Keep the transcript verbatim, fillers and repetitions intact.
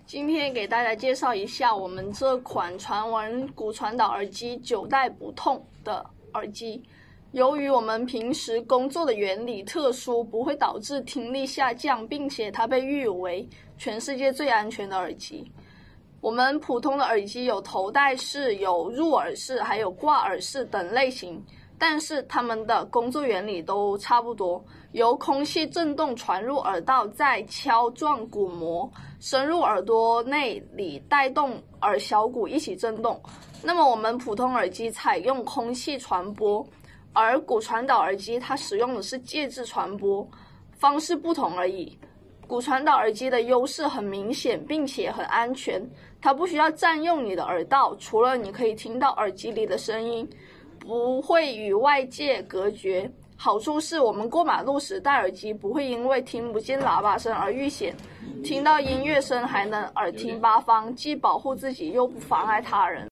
今天给大家介绍一下我们这款传闻骨传导耳机九代不痛的耳机。由于我们平时工作的原理特殊，不会导致听力下降，并且它被誉为全世界最安全的耳机。我们普通的耳机有头戴式、有入耳式，还有挂耳式等类型，但是它们的工作原理都差不多，由空气振动传入耳道，再敲撞鼓膜，深入耳朵内里，带动耳小骨一起振动。那么我们普通耳机采用空气传播，而骨传导耳机它使用的是介质传播，方式不同而已。骨传导耳机的优势很明显，并且很安全，它不需要占用你的耳道，除了你可以听到耳机里的声音，不会与外界隔绝。好处是我们过马路时戴耳机不会因为听不见喇叭声而遇险，听到音乐声还能耳听八方，既保护自己又不妨碍他人。